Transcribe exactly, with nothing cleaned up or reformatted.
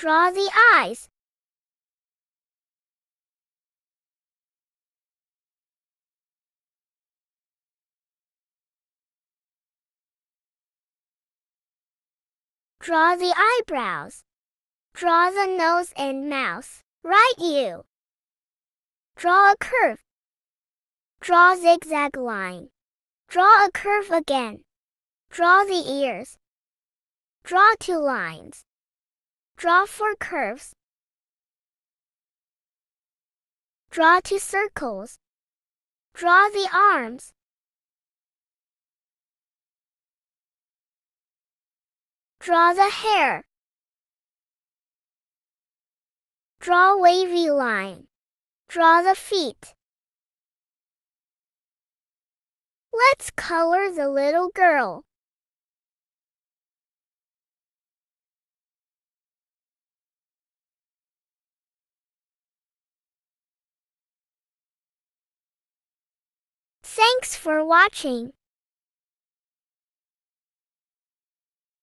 Draw the eyes. Draw the eyebrows. Draw the nose and mouth. Right U. Draw a curve. Draw zigzag line. Draw a curve again. Draw the ears. Draw two lines. Draw four curves. Draw two circles. Draw the arms. Draw the hair. Draw wavy line. Draw the feet. Let's color the little girl. Thanks for watching.